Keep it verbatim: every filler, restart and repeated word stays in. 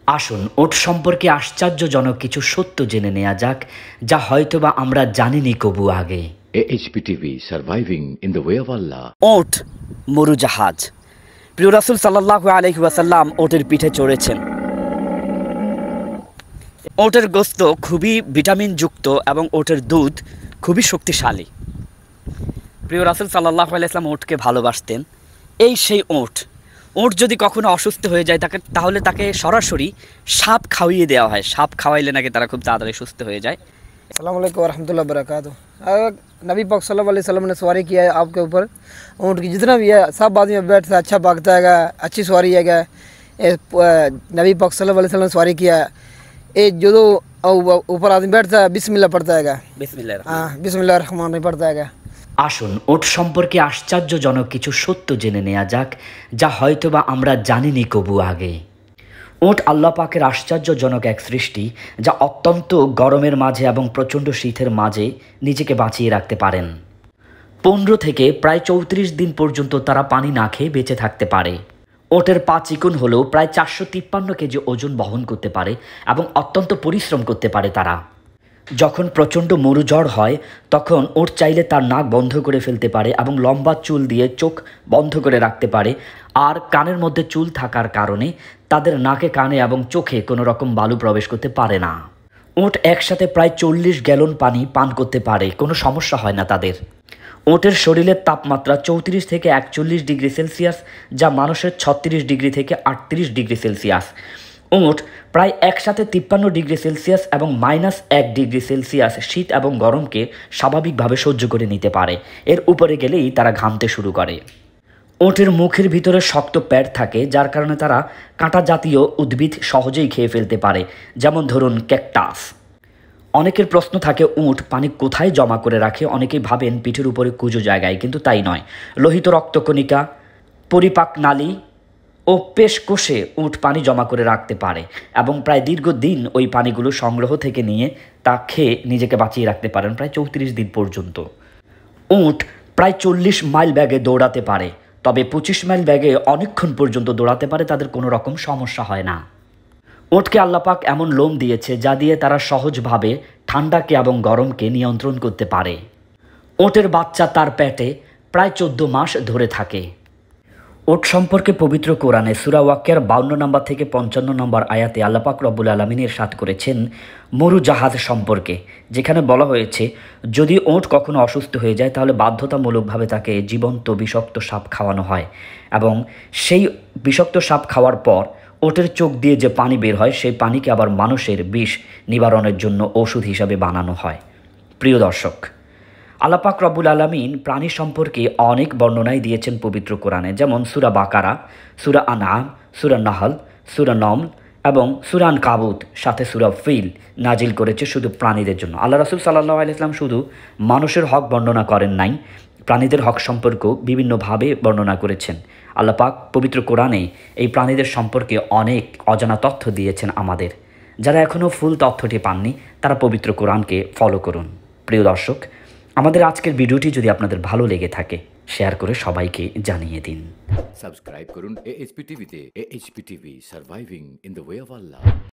আসুন ওট সম্পর্কে আশ্চর্যজনক কিছু সত্য জেনে নেওয়া যাক, যা হয়তোবা আমরা জানিনি কবু আগে। Er Etihash surviving in the way of Allah. ওট মরু জাহাজ। প্রিয় রাসূল সাল্লাল্লাহু আলাইহি ওয়াসাল্লাম ওটের পিঠে চড়েছেন। ওটের গোস্ত খুবই ভিটামিনযুক্ত এবং ওটের দুধ খুবই শক্তিশালী। প্রিয় রাসূল সাল্লাল্লাহু আলাইহি ওয়াসাল্লাম ওটকে ভালোবাসতেন। এই সেই ওট ওট যদি কখনো অসুস্থ হয়ে যায় তাকে তাহলে তাকে সরাসরি সাপ খাওয়িয়ে দেওয়া হয়। সাপ খাওয়াইলে নাকি তারা খুব তাড়াতাড়ি সুস্থ হয়ে যায়। अस्सलाम वालेकुम व रहमतुल्लाहि व बरकातुहू। नबी पाक सल्लल्लाहु अलैहि वसल्लम ने सवारी किया है आपके ऊपर। ऊँट की जितना भी है सब आदमी बैठता है, अच्छा भागता है, अच्छी सवारी है। नबी पाक सल्लल्लाहु अलैहि वसल्लम ने सवारी किया है। ये जो ऊपर आदमी बैठता है बिस्मिल्लाह पढ़ता है, बिस्मिल्लाह हाँ बिस्मिल्लाह रहमान रहीम पढ़ता है। আসুন ওট সম্পর্কে আশ্চর্যজনক কিছু সত্য জেনে নেওয়া যাক, যা হয়তোবা আমরা জানিনি কবু আগে। ওট আল্লাহ পাকের আশ্চর্যজনক এক সৃষ্টি, যা অত্যন্ত গরমের মাঝে এবং প্রচণ্ড শীতের মাঝে নিজেকে বাঁচিয়ে রাখতে পারেন। পনেরো থেকে প্রায় চৌত্রিশ দিন পর্যন্ত তারা পানি না খেয়ে বেঁচে থাকতে পারে। ওটের পা চিকন হলেও প্রায় চারশো তিপ্পান্ন কেজি ওজন বহন করতে পারে এবং অত্যন্ত পরিশ্রম করতে পারে তারা। যখন প্রচণ্ড মরুঝড় হয় তখন ওট চাইলে তার নাক বন্ধ করে ফেলতে পারে এবং লম্বা চুল দিয়ে চোখ বন্ধ করে রাখতে পারে। আর কানের মধ্যে চুল থাকার কারণে তাদের নাকে, কানে এবং চোখে কোনো রকম বালু প্রবেশ করতে পারে না। ওট একসাথে প্রায় চল্লিশ গ্যালন পানি পান করতে পারে, কোনো সমস্যা হয় না তাদের। ওটের শরীরের তাপমাত্রা চৌত্রিশ থেকে একচল্লিশ ডিগ্রি সেলসিয়াস, যা মানুষের ছত্রিশ ডিগ্রি থেকে আটত্রিশ ডিগ্রি সেলসিয়াস। ওট প্রায় একসাথে তিপ্পান্ন ডিগ্রি সেলসিয়াস এবং মাইনাস এক ডিগ্রি সেলসিয়াস শীত এবং গরমকে স্বাভাবিকভাবে সহ্য করে নিতে পারে। এর উপরে গেলেই তারা ঘামতে শুরু করে। ওটের মুখের ভিতরে শক্ত প্যাড থাকে, যার কারণে তারা কাঁটা জাতীয় উদ্ভিদ সহজেই খেয়ে ফেলতে পারে, যেমন ধরুন ক্যাকটাস। অনেকের প্রশ্ন থাকে উট পানি কোথায় জমা করে রাখে। অনেকেই ভাবেন পিঠের উপরে কুঁজো জায়গায়, কিন্তু তাই নয়। লোহিত রক্তকণিকা, পরিপাক নালী ও পেশ কোষে উট পানি জমা করে রাখতে পারে এবং প্রায় দীর্ঘদিন ওই পানিগুলো সংগ্রহ থেকে নিয়ে তা খেয়ে নিজেকে বাঁচিয়ে রাখতে পারেন প্রায় চৌত্রিশ দিন পর্যন্ত। উট প্রায় চল্লিশ মাইল ব্যাগে দৌড়াতে পারে, তবে পঁচিশ মাইল ব্যাগে অনেকক্ষণ পর্যন্ত দৌড়াতে পারে, তাদের কোনো রকম সমস্যা হয় না। ওটকে আল্লাপাক এমন লোম দিয়েছে যা দিয়ে তারা সহজভাবে ঠান্ডাকে এবং গরমকে নিয়ন্ত্রণ করতে পারে। ওটের বাচ্চা তার পেটে প্রায় চোদ্দ মাস ধরে থাকে। ওট সম্পর্কে পবিত্র কোরআনে সূরা ওয়াকিয়ার বাউন্ন নম্বর থেকে পঞ্চান্ন নম্বর আয়াতে আল্লাপাক রব্বুল আলামিন ইরশাদ করেছেন মরু জাহাজ সম্পর্কে, যেখানে বলা হয়েছে যদি ওট কখনো অসুস্থ হয়ে যায় তাহলে বাধ্যতামূলকভাবে তাকে জীবন্ত বিষাক্ত সাপ খাওয়ানো হয় এবং সেই বিষাক্ত সাপ খাওয়ার পর ওটের চোখ দিয়ে যে পানি বের হয় সেই পানিকে আবার মানুষের বিষ নিবারণের জন্য ওষুধ হিসাবে বানানো হয়। প্রিয় দর্শক, আল্লাপাক রব্বুল আলামিন প্রাণী সম্পর্কে অনেক বর্ণনাই দিয়েছেন পবিত্র কোরআনে, যেমন সূরা বাকারা, সূরা আনআম, সূরা নাহল, সূরা নমল এবং সূরা আনকাবুত, সাথে সূরা ফিল নাজিল করেছে শুধু প্রাণীদের জন্য। আল্লাহ রাসূল সাল্লাল্লাহু আলাইহি ওয়াসাল্লাম শুধু মানুষের হক বর্ণনা করেন নাই, প্রাণীদের হক সম্পর্কেও বিভিন্নভাবে বর্ণনা করেছেন। আল্লাপাক পবিত্র কোরআনে এই প্রাণীদের সম্পর্কে অনেক অজানা তথ্য দিয়েছেন আমাদের। যারা এখনও ফুল তথ্যটি পাননি তারা পবিত্র কোরআনকে ফলো করুন। প্রিয় দর্শক, আমাদের আজকের ভিডিওটি যদি আপনাদের ভালো লেগে থাকে শেয়ার করে সবাইকে জানিয়ে দিন। সাবস্ক্রাইব করুন এএইচপি টিভিতে। AHP TV surviving in the way of Allah.